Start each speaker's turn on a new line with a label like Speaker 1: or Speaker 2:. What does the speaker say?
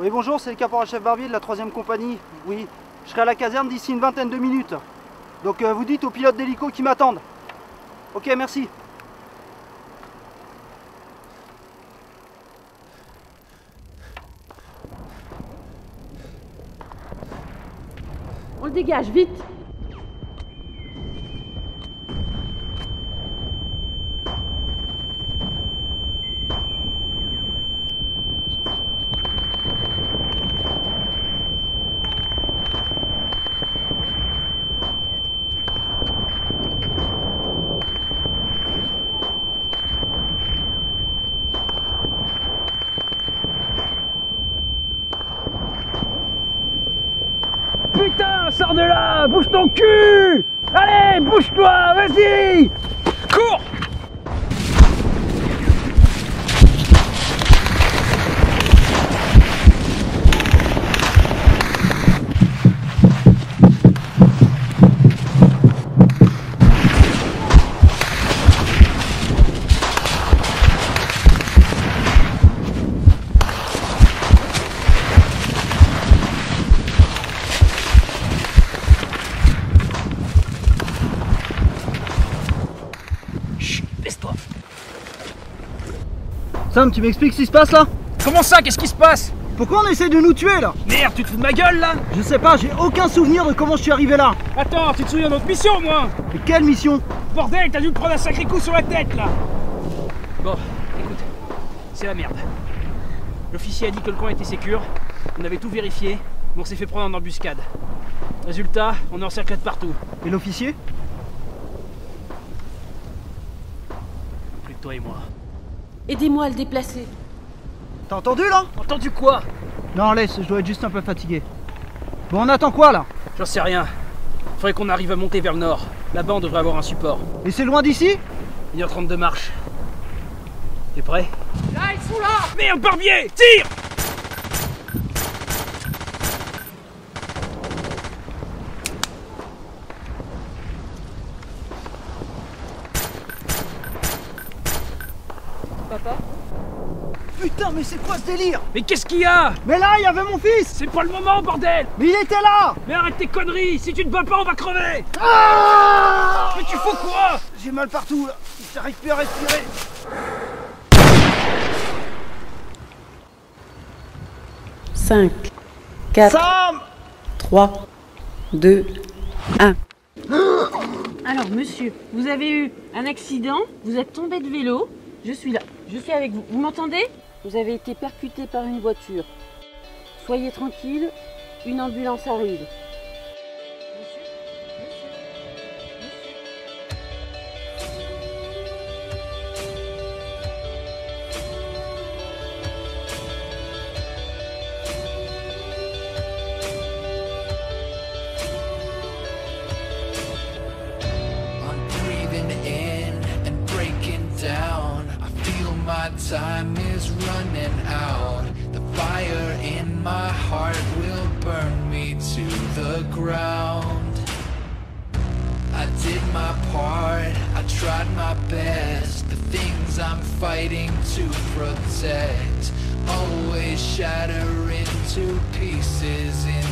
Speaker 1: Oui, bonjour, c'est le caporal-chef Barbier de la 3e compagnie. Oui, je serai à la caserne d'ici une vingtaine de minutes. Donc vous dites aux pilotes d'hélico qui m'attendent. Ok, merci.
Speaker 2: On le dégage, vite!
Speaker 3: Putain, sors de là! Bouge ton cul! Allez, bouge-toi, vas-y! Cours!
Speaker 1: Sam, tu m'expliques ce qui se passe là?
Speaker 3: Comment ça? Qu'est-ce qui se passe?
Speaker 1: Pourquoi on essaie de nous tuer là?
Speaker 3: Merde, tu te fous de ma gueule là?
Speaker 1: Je sais pas, j'ai aucun souvenir de comment je suis arrivé là.
Speaker 3: Attends, tu te souviens de notre mission, moi?
Speaker 1: Mais quelle mission?
Speaker 3: Bordel, t'as dû me prendre un sacré coup sur la tête là! Bon, écoute, c'est la merde. L'officier a dit que le coin était sécure, on avait tout vérifié, mais on s'est fait prendre en embuscade. Résultat, on est encerclé de partout.
Speaker 1: Et l'officier?
Speaker 3: Plus que toi et moi.
Speaker 2: Aidez-moi à le déplacer.
Speaker 1: T'as entendu là?
Speaker 3: Entendu quoi?
Speaker 1: Non, laisse, je dois être juste un peu fatigué. Bon, on attend quoi là?
Speaker 3: J'en sais rien. Faudrait qu'on arrive à monter vers le nord. Là-bas, on devrait avoir un support.
Speaker 1: Et c'est loin d'ici?
Speaker 3: 1h30 de marche. T'es prêt? Là, ils sont là! Merde, Barbier! Tire!
Speaker 2: Papa?
Speaker 1: Putain, mais c'est quoi ce délire?
Speaker 3: Mais qu'est-ce qu'il y a?
Speaker 1: Mais là, il y avait mon fils!
Speaker 3: C'est pas le moment, bordel!
Speaker 1: Mais il était là!
Speaker 3: Mais arrête tes conneries! Si tu te bats pas, on va crever!
Speaker 1: Ah!
Speaker 3: Mais tu fous quoi?
Speaker 1: J'ai mal partout là, j'arrive plus à respirer.
Speaker 2: 5, 4,
Speaker 1: Sam!
Speaker 2: 3, 2, 1. Alors, monsieur, vous avez eu un accident, vous êtes tombé de vélo, je suis là, je suis avec vous. Vous m'entendez? Vous avez été percuté par une voiture. Soyez tranquille, une ambulance arrive.
Speaker 4: My time is running out. The fire in my heart will burn me to the ground. I did my part, I tried my best. The things I'm fighting to protect always shatter into pieces in